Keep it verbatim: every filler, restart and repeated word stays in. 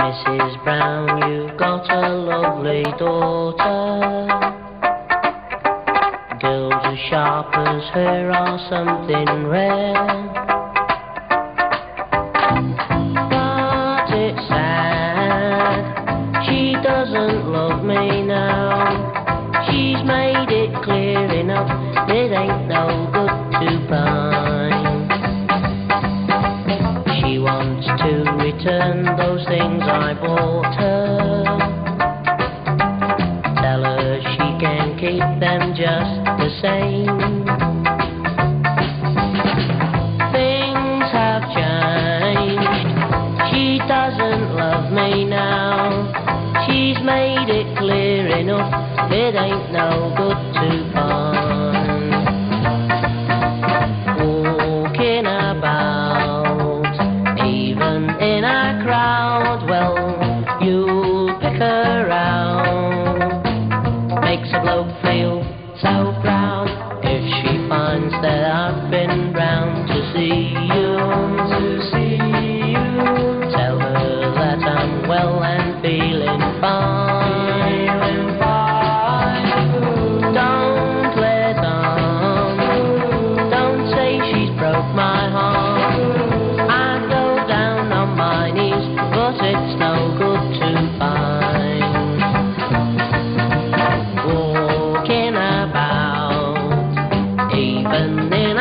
Missus Brown, you've got a lovely daughter. Girls as sharp as her are something rare. But it's sad, she doesn't love me now. She's made it clear enough, it ain't no good to find. She wants to return those things I bought her. Tell her she can keep them just the same. Things have changed, she doesn't love me now. She's made it clear enough, it ain't no good to find. Walking about, even in a crowd, well, you'll pick her out. Makes a bloke feel so proud if she finds that I've been round to see you. To see you. Tell her that I'm well and feeling fine. Feeling fine. Don't let on. Don't say she's broke my heart. I'd go down on my knees, but it's no good to find. Walking about, even in